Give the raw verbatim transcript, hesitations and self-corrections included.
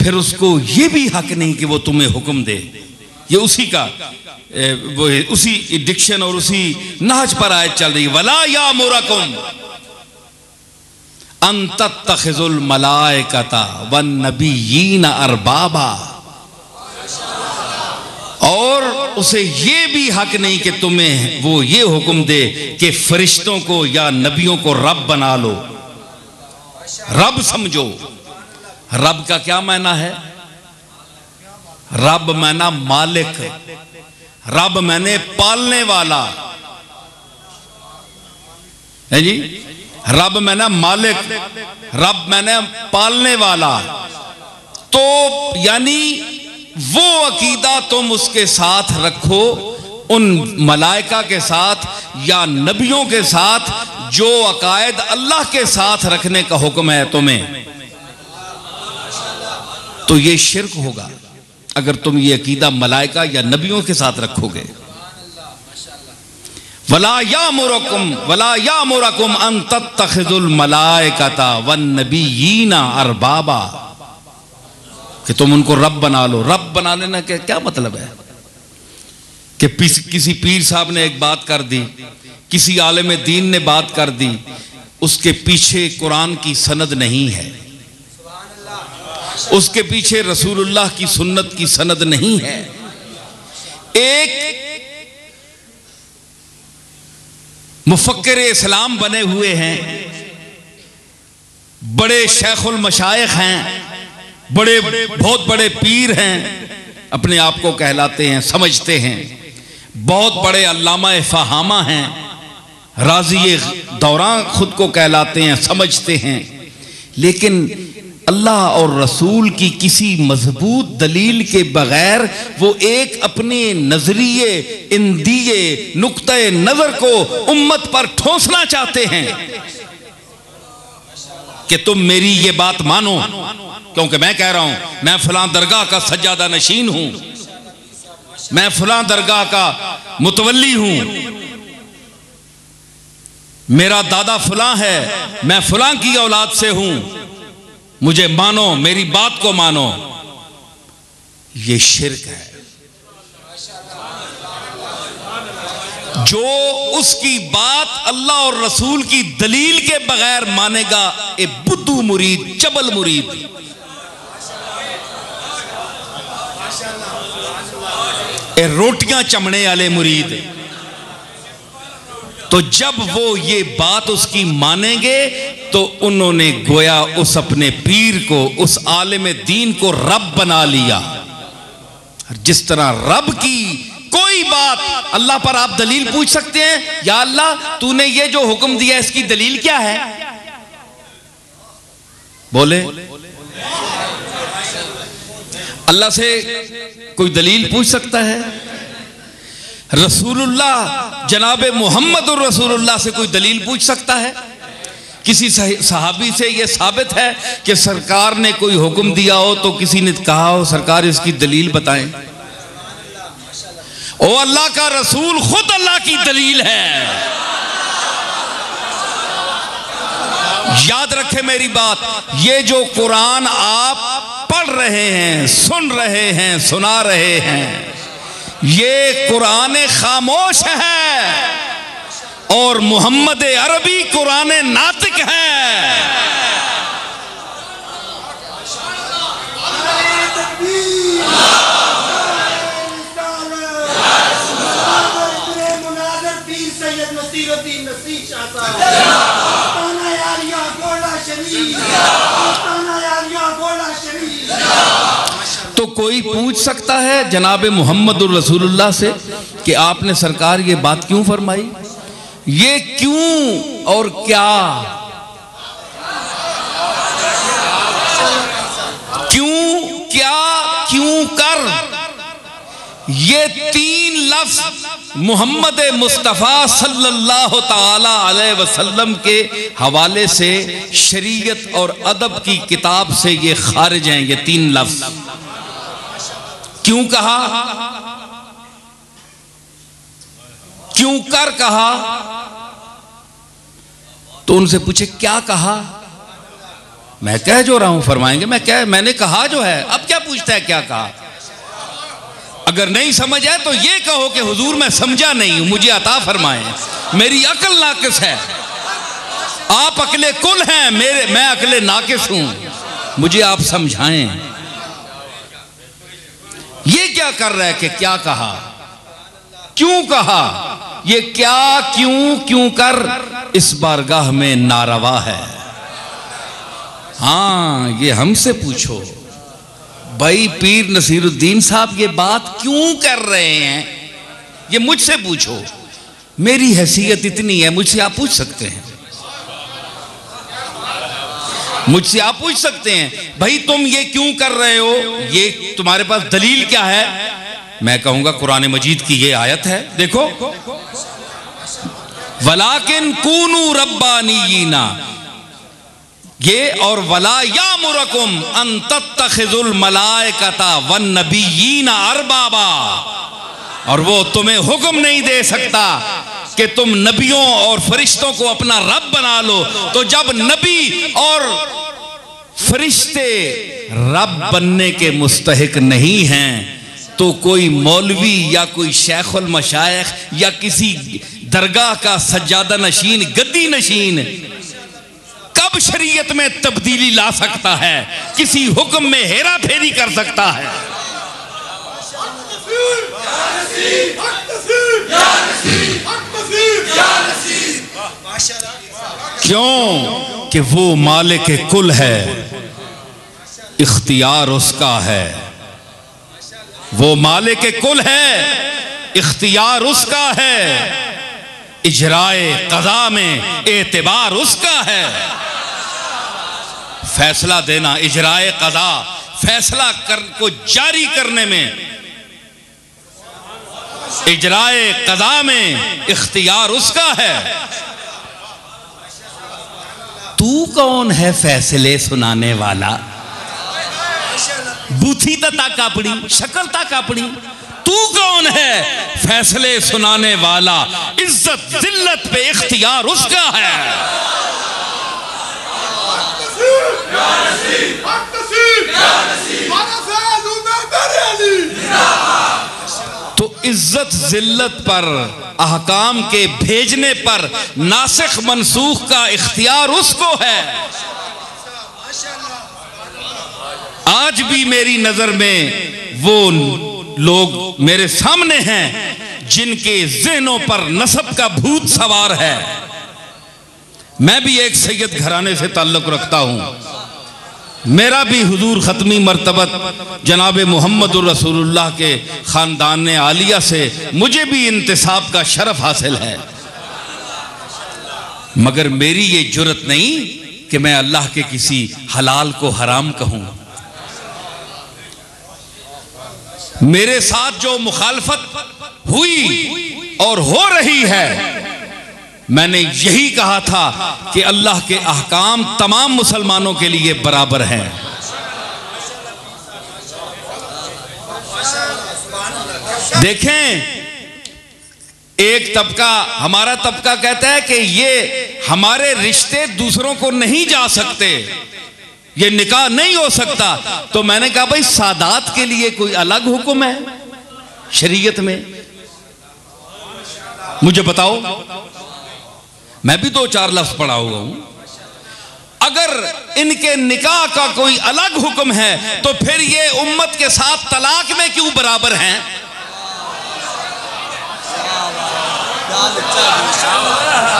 फिर उसको ये भी हक नहीं कि वो तुम्हें हुक्म दे। ये उसी का वो उसी डिक्शन और उसी नहज पर आयत चल रही है। वला यामुरकुम अन तत्तखिजुल मलाइकता वन नबिय्यीना अरबाबा, और उसे ये भी हक नहीं कि तुम्हें वो ये हुक्म दे कि फरिश्तों को या नबियों को रब बना लो, रब समझो। रब का क्या मायना है? रब माना मालिक, रब मैंने पालने वाला है जी। रब मैंने मालिक, रब मैंने पालने वाला। तो यानी वो अकीदा तुम उसके साथ रखो, उन मलाइका के साथ या नबियों के साथ जो अकायद अल्लाह के साथ रखने का हुक्म है तुम्हें, तो ये शिर्क होगा अगर तुम ये अकीदा मलाइका या नबियों के साथ रखोगे। वला यामुरकुम वला यामुरकुम अन तत्तखिजुल मलाइकता वन नबिय्यीना अरबाबा, कि तुम उनको रब बना लो। रब बना लेना के क्या मतलब है? कि किसी पीर साहब ने एक बात कर दी, किसी आलिम दीन ने बात कर दी, उसके पीछे कुरान की सनद नहीं है, उसके पीछे रसूलुल्लाह की सुन्नत की सनद नहीं है। एक मुफक्किर इस्लाम बने हुए हैं, बड़े शेखुल मशाइख हैं, बड़े बहुत बड़े पीर हैं, अपने आप को कहलाते हैं, समझते हैं, बहुत बड़े अल्लामा फहामा हैं, राज़ी दौरान खुद को कहलाते हैं, समझते हैं। लेकिन अल्लाह और रसूल की किसी मजबूत दलील के बगैर वो एक अपने नजरिए इंदिए नुक्ते नजर को उम्मत पर ठोसना चाहते हैं कि तुम मेरी ये बात मानो, क्योंकि मैं कह रहा हूं मैं फलां दरगाह का सज्जादा नशीन हूं, मैं फलां दरगाह का मुतवल्ली हूं, मेरा दादा फलां है, मैं फलां की औलाद से हूं, मुझे मानो, मेरी बात को मानो। ये शिर्क है। जो उसकी बात अल्लाह और रसूल की दलील के बगैर मानेगा, ए बुद्धू मुरीद, चबल मुरीद, ए रोटियां चमड़े वाले मुरीद, तो जब वो ये बात उसकी मानेंगे तो उन्होंने गोया उस अपने पीर को, उस आलिम दीन को रब बना लिया। जिस तरह रब की कोई बात अल्लाह पर आप दलील पूछ सकते हैं, या अल्लाह तूने ये जो हुक्म दिया इसकी दलील क्या है? बोले अल्लाह से कोई दलील पूछ सकता है? रसूलुल्लाह जनाब मोहम्मद रसूलुल्लाह से कोई दलील पूछ सकता है? किसी सहाबी से यह साबित है कि सरकार ने कोई हुक्म दिया हो तो किसी ने कहा हो सरकार इसकी दलील बताएं? ओ अल्लाह का रसूल खुद अल्लाह की दलील है। याद रखे मेरी बात, ये जो कुरान आप पढ़ रहे हैं, सुन रहे हैं, सुना रहे हैं, ये कुरान खामोश है और मोहम्मद अरबी कुरान नातिक है। तो कोई पूछ सकता है जनाब मोहम्मद रसूलुल्लाह से कि आपने सरकार ये बात क्यों फरमाई? ये क्यों और क्या? क्यों, क्या, क्यों कर, ये तीन लफ्ज मोहम्मद मुस्तफ़ा सल्लल्लाहु ताला अलैहि वसल्लम के हवाले से शरीयत और अदब की किताब से ये खारिज हैं। ये तीन लफ्ज क्यों कहा, क्यों कर कहा, तो उनसे पूछे क्या कहा? मैं कह जो रहा हूं फरमाएंगे मैं कह मैंने कहा जो है। अब क्या पूछता है क्या कहा? अगर नहीं समझ आए तो ये कहो कि हुजूर मैं समझा नहीं हूं, मुझे अता फरमाएं, मेरी अक्ल नाकिस है। आप अक्ले कुल हैं, मेरे मैं अक्ले नाकिस हूं, मुझे आप समझाएं। ये क्या कर रहा है कि क्या कहा, क्यों कहा? ये क्या क्यों क्यों कर इस बारगाह में नारवा है। हाँ, ये हमसे पूछो भाई पीर नसीरुद्दीन साहब ये बात क्यों कर रहे हैं, ये मुझसे पूछो। मेरी हैसियत इतनी है, मुझसे आप पूछ सकते हैं, मुझसे आप पूछ सकते हैं भाई तुम ये क्यों कर रहे हो, ये तुम्हारे पास दलील क्या है? मैं कहूंगा कुरान मजीद की ये आयत है, देखो, वलाकिन कूनू रब्बानीयीना, ये और वला यामुरकुम अन तत्तखिजुल मलाइकता वन नबिय्यीना अरबाबा, और वो तुम्हें हुक्म नहीं दे सकता कि तुम नबियों और फरिश्तों को अपना रब बना लो। तो जब नबी और फरिश्ते रब बनने के मुस्तहिक नहीं हैं तो कोई मौलवी या कोई शेखुल मशाइख या किसी दरगाह का सज्जादा नशीन, गद्दी नशीन कब शरीयत में तब्दीली ला सकता है, किसी हुक्म में हेरा फेरी कर सकता है? क्यों कि वो मालिक कुल है, इख्तियार उसका है। वो मालिक कुल है, इख्तियार उसका है, इजराए कज़ा में एतबार उसका है। फैसला देना, इजराए कज़ा, फैसला कर को जारी करने में, इजराए कज़ा में इख्तियार उसका है। तू कौन है फैसले सुनाने वाला? बूथी ता कापड़ी, शक्ल ता कापड़ी, तू कौन है फैसले सुनाने वाला? इज्जत जिल्लत पे इख्तियार उसका है। तो इज्जत जिल्लत पर, अहकाम के भेजने पर नासिख मनसूख का इख्तियार उसको है। आज भी मेरी नजर में वो लोग मेरे सामने हैं जिनके ज़हनों पर नसब का भूत सवार है। मैं भी एक सैयद घराने से ताल्लुक़ रखता हूँ, मेरा भी हुजूर ख़त्मी मर्तबत जनाब मोहम्मदुर रसूलुल्लाह के ख़ानदान आलिया से मुझे भी इंतिसाब का शरफ हासिल है, मगर मेरी ये जुर्रत नहीं कि मैं अल्लाह के किसी हलाल को हराम कहूँ। मेरे साथ जो मुखालफत हुई और हो रही है, मैंने यही कहा था कि अल्लाह के अहकाम तमाम मुसलमानों के लिए बराबर हैं। देखें, एक तबका, हमारा तबका कहता है कि ये हमारे रिश्ते दूसरों को नहीं जा सकते, ये निकाह नहीं हो सकता। तो मैंने कहा भाई सादात के लिए कोई अलग हुक्म है शरीयत में? मुझे बताओ, मैं भी दो चार लफ्ज पढ़ा हुआ हूं। अगर इनके निकाह का कोई अलग हुक्म है तो फिर ये उम्मत के साथ तलाक में क्यों बराबर हैं?